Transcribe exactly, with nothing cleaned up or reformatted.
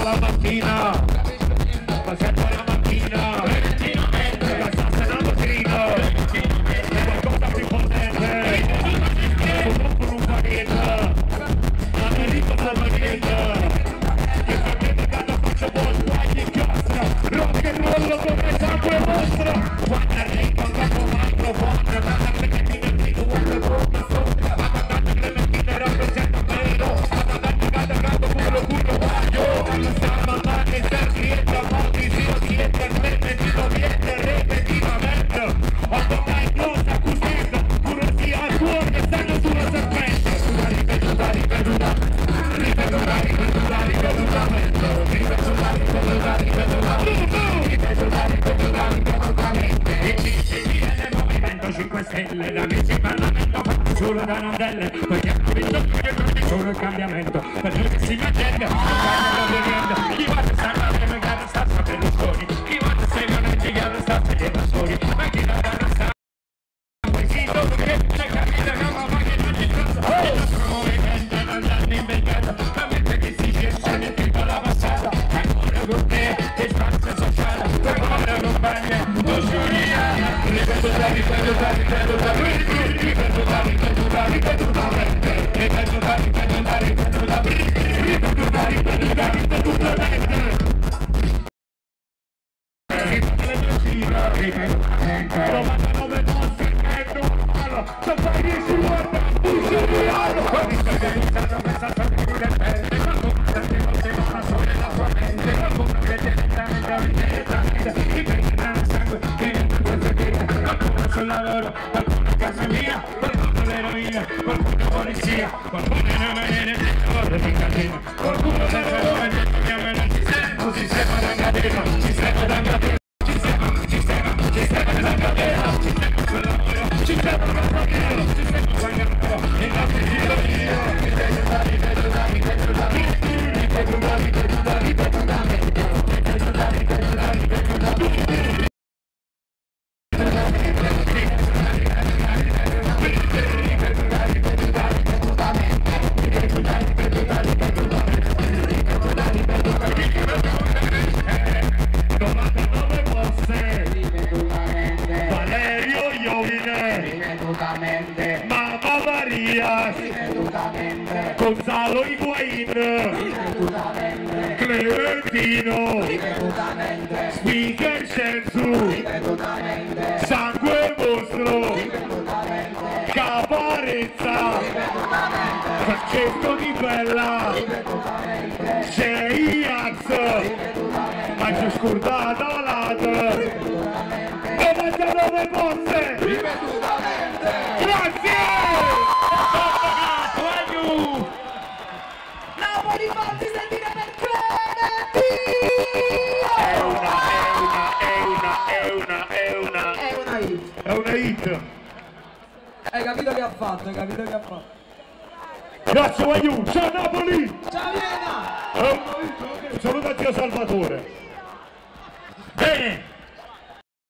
sento la mattina, ma sento la mattina, la salsa è una motrina, è qualcosa più potente, comunque non fa niente, ma mi dico la maniera, che sapete quando faccio buon sbagli in casa, rock and roll come sangue vostro, quando arrivo al capo microfono, ma perché mi dico guarda come sopra, ma guardate le macchine rappresentano bello, ma guardate cada capo culo culo guaglio, stiamo a che se rientra molti si lo siete e si lo viene repetitivamente, quando mai cosa cuscita, pure sia al cuore che stanno sulla serpente, ripetuta, ripetuta, ripetuta, ripetuta, ripetutamente, ripetuta, ripetuta, ripetuta, ripetuta, ripetuta, ripetutamente, e dici viene il Movimento cinque Stelle, da amici in Parlamento fanno solo da rondelle, perché hanno vinto che tutti sono il cambiamento, per noi che si mettende, non fanno l'obbediente, chi vuole stare a me, magari sta a Berlusconi, chi vuole se non è gigante sta a dei pastori, ma chi non ha sta che c'è capito che ma che non ci trova il nostro movimento non l'hanno inventato ma mentre che si scende nel tipo la passata ancora con te che spazio sociale ancora compagna oscurità ripetuta ripetuta ripetuta ripetuta ripetuta ripetutamente ripetuta ripetuta ripetuta ripetuta ripetuta ripetutamente novantanove nostri se fai dieci guarda un geniale quando stai pensando a questa sorride pelle qualcuno sente molte ma solo nella sua mente qualcuno che direttamente direttamente ti prende nel sangue che niente questa vita qualcuno sul lavoro qualcuno a casa mia qualcuno l'eroina qualcuno polizia qualcuno in una maniera di lavoro di catena qualcuno senza nome detto chiama il sistema un sistema da catena sistema da catena sistema sistema sistema da catena sistema sul lavoro sistema da catena sistema guadagnaro e la filosofia ripetuta ripetuta ripetuta ripetuta ripetuta ripetuta ripetuta ripetuta ripetuta Mamma Maria, Gonzalo Higuain, Clementino, Speaker Sensu, Sangue Mostro, Caparezza, Francesco Di Bella, sei Ax, Maggio Scordata Lata, novantanove Posse, grazie! Napoli fatti sentire per Clementi! È una, è una, è una, è una, È una hit! è una hit! Hai capito che ha fatto, hai capito che ha fatto? Grazie Waiu, ciao Napoli! Ciao Viena! Eh, saluta zio Salvatore! Bene!